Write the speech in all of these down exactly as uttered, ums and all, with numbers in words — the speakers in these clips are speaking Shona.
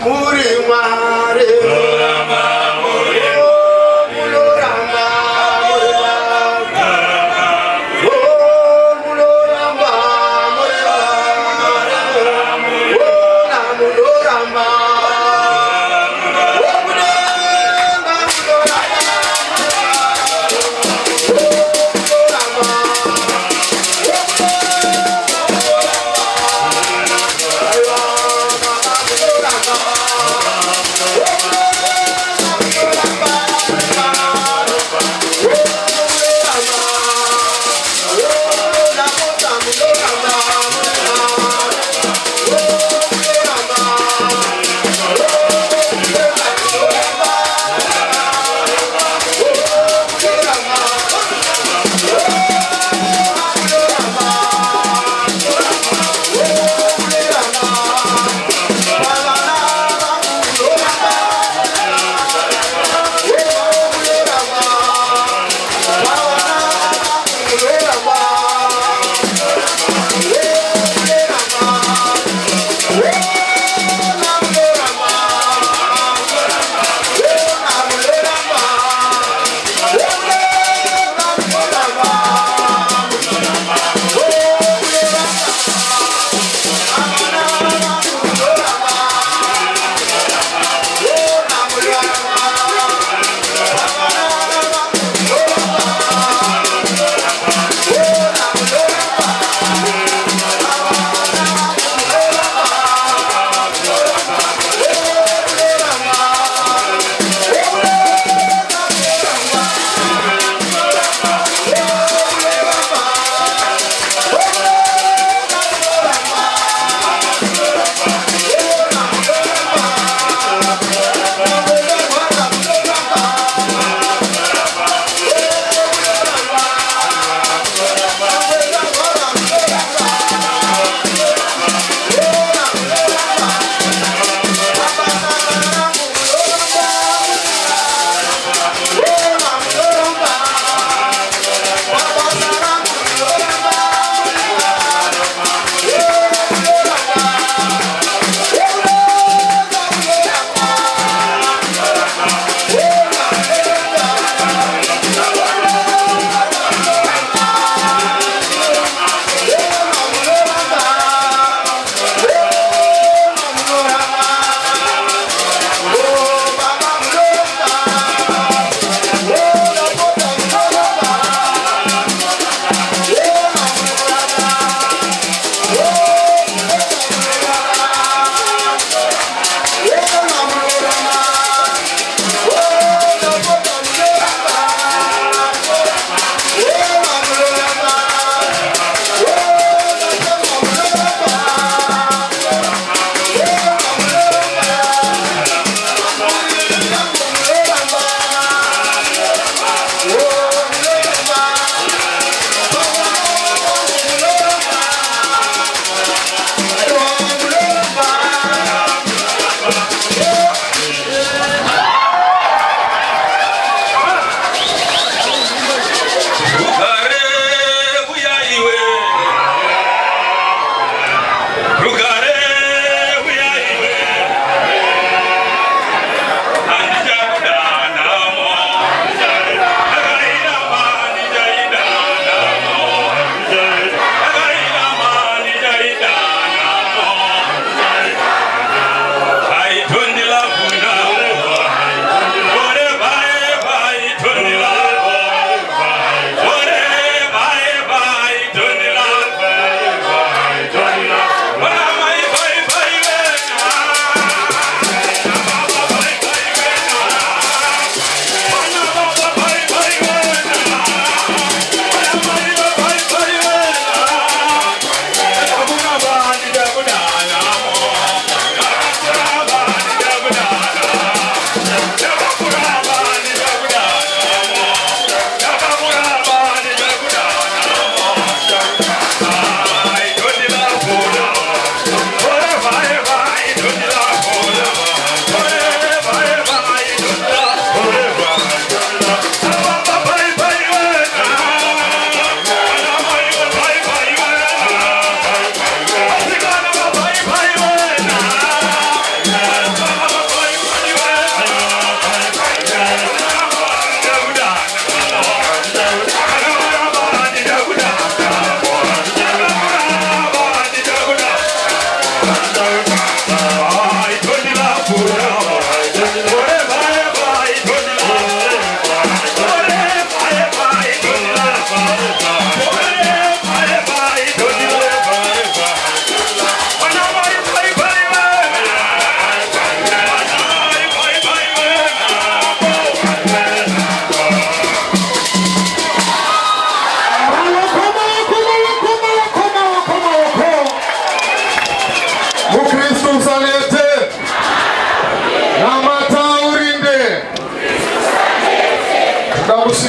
Rama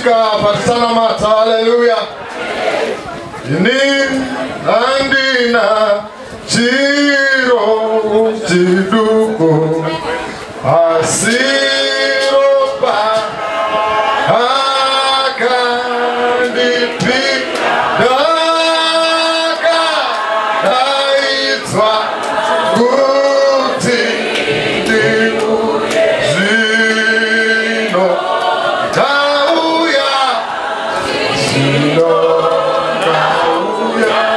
tasvika patisanamata. Haleluya. Ini andina chiro chiduku asiropa akandipi daka daitwa kuti ndiku zino tauya zino tauya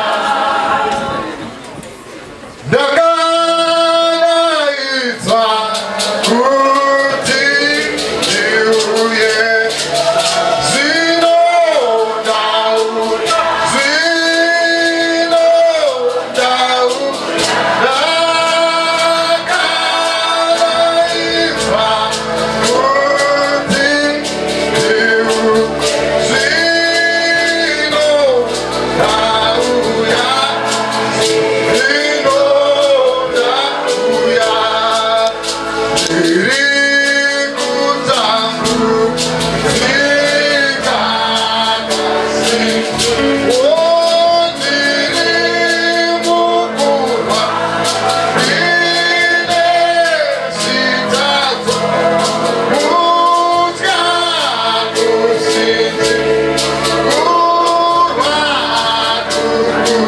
daka daitwa kuti ndiuye zino tau zino tau daka daitwa kuti ndiu zino tauya zino tauya iri kutambu zikakasi wondiri mukurwa ine sitazo kutya kusinzi kurwa kuku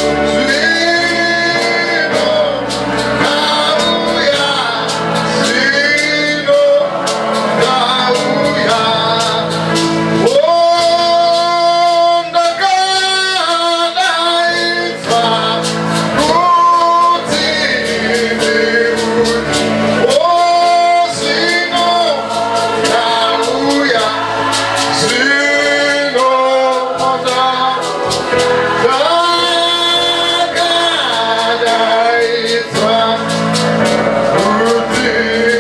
zvino kauya zvino kauya ondakadaitwa kuti ndiuye ozvino kauya zvino dakadaitwa kuti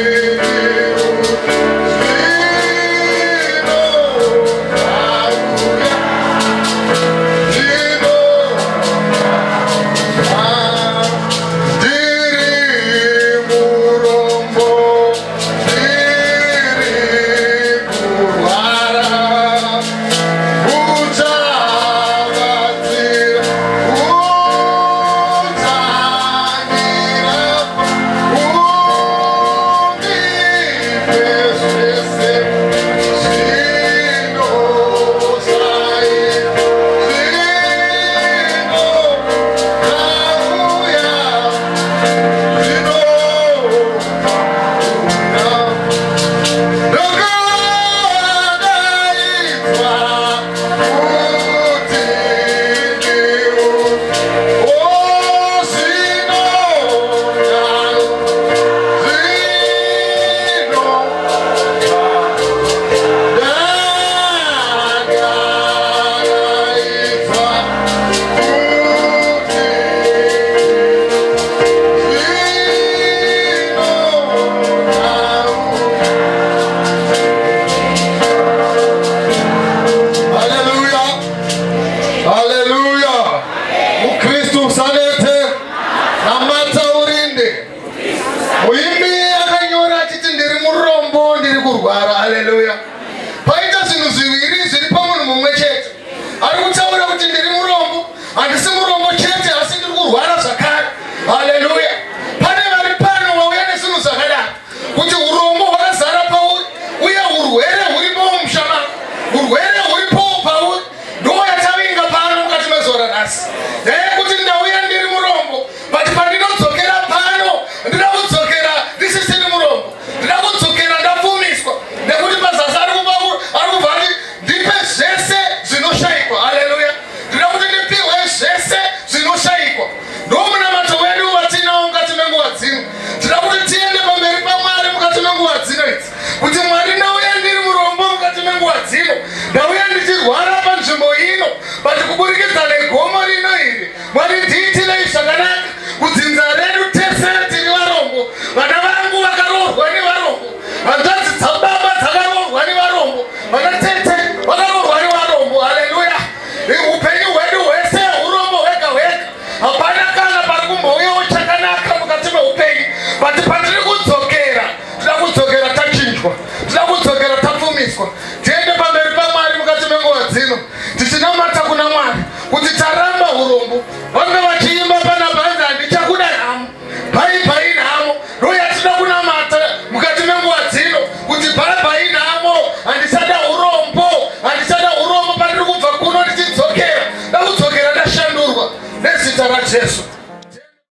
Hallelujah. Paita zvinhu zviviri zviri pamunhu mumwe chete. Ari kutaura kuti ndiri murombo, handisi murombo chete asi ndiri kurwara zvakare. Hallelujah. Pane vari pano vauya nezvinhu zvakadaro kuti urombo hwakazara pauri uye urwere huripo mushama. Urwere huripo pauri ndo yatavinga pano mukati mezora nhasi. Kuti ndauya ndiri murombo, but pandinodzokera pano ndida kudzokera ndisisiri murombo. Ndida kudzokera ndapfumiswa. Nekuti pazasi ari kubva ari kubva ari ndipe zvese zvinoshayikwa. Haleluya. Ndida kuti ndipihwe zvese zvinoshayikwa. Ndo munamato wedu watinawo mukati menguva dzino. Ndida kuti tiende pamberi paMwari mukati menguva dzino idzi. Kuti Mwari ndauya ndiri murombo mukati menguva dzino. Ndauya ndichirwara panzvimbo ino. But kuburikidza negomo rino iri, Mwari ndiitirei zvakanaka. Kudzinza redu tese tiri varombo. Vana vangu vakaroorwa nevarombo. Hanzvadzi dzababa dzakaroorwa nevarombo. Vana tete vakaroorwa nevarombo. Haleluya. Upenyu hwedu hwese hurombo hwega hwega. Hapana kana pari kumbouyawo chakanaka mukati meupenyu. But patiri kudzokera, tida kudzokera tachinjwa. Tida kudzokera tapfumiswa. Tiende pamberi paMwari ra Jesu.